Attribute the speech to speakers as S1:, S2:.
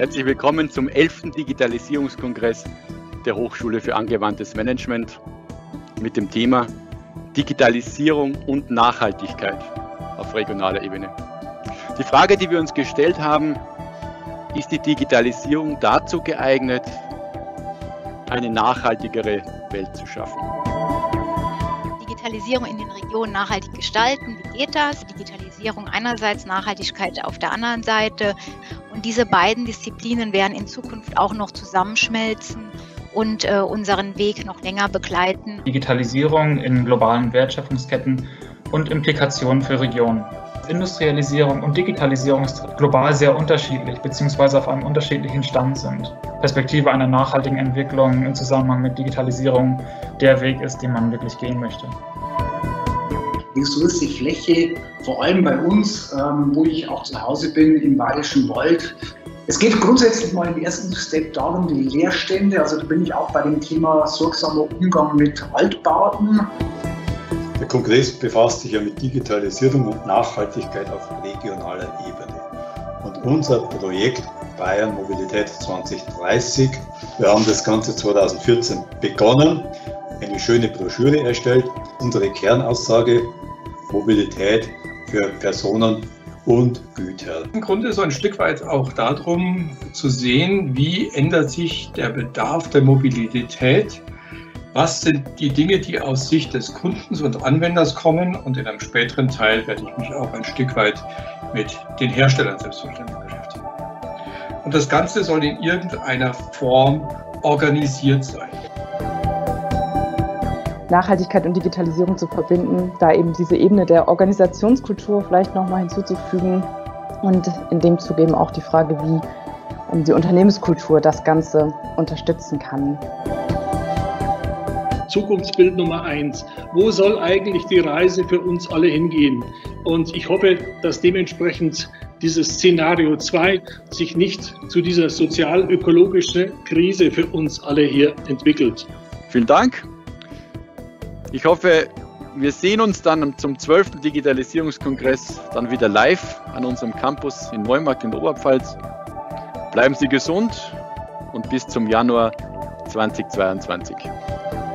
S1: Herzlich willkommen zum 11. Digitalisierungskongress der Hochschule für angewandtes Management mit dem Thema Digitalisierung und Nachhaltigkeit auf regionaler Ebene. Die Frage, die wir uns gestellt haben, ist die Digitalisierung dazu geeignet, eine nachhaltigere Welt zu schaffen?
S2: Digitalisierung in den Regionen nachhaltig gestalten, wie geht das? Digitalisierung einerseits, Nachhaltigkeit auf der anderen Seite. Und diese beiden Disziplinen werden in Zukunft auch noch zusammenschmelzen und unseren Weg noch länger begleiten.
S3: Digitalisierung in globalen Wertschöpfungsketten und Implikationen für Regionen. Industrialisierung und Digitalisierung ist global sehr unterschiedlich bzw. auf einem unterschiedlichen Stand sind. Perspektive einer nachhaltigen Entwicklung im Zusammenhang mit Digitalisierung der Weg ist, den man wirklich gehen möchte.
S4: Die größte Fläche, vor allem bei uns, wo ich auch zu Hause bin, im Bayerischen Wald. Es geht grundsätzlich mal im ersten Step darum, die Leerstände, also da bin ich auch bei dem Thema sorgsamer Umgang mit Altbauten.
S5: Der Kongress befasst sich ja mit Digitalisierung und Nachhaltigkeit auf regionaler Ebene. Und unser Projekt Bayern Mobilität 2030, wir haben das Ganze 2014 begonnen, eine schöne Broschüre erstellt. Unsere Kernaussage: Mobilität für Personen und Güter.
S6: Im Grunde so ein Stück weit auch darum zu sehen, wie ändert sich der Bedarf der Mobilität. Was sind die Dinge, die aus Sicht des Kundens und Anwenders kommen? Und in einem späteren Teil werde ich mich auch ein Stück weit mit den Herstellern selbstverständlich beschäftigen. Und das Ganze soll in irgendeiner Form organisiert sein.
S7: Nachhaltigkeit und Digitalisierung zu verbinden, da eben diese Ebene der Organisationskultur vielleicht nochmal hinzuzufügen und in dem Zuge eben auch die Frage, wie die Unternehmenskultur das Ganze unterstützen kann.
S8: Zukunftsbild Nummer 1. Wo soll eigentlich die Reise für uns alle hingehen? Und ich hoffe, dass dementsprechend dieses Szenario 2 sich nicht zu dieser sozial-ökologischen Krise für uns alle hier entwickelt.
S1: Vielen Dank. Ich hoffe, wir sehen uns dann zum 12. Digitalisierungskongress dann wieder live an unserem Campus in Neumarkt in der Oberpfalz. Bleiben Sie gesund und bis zum Januar 2022.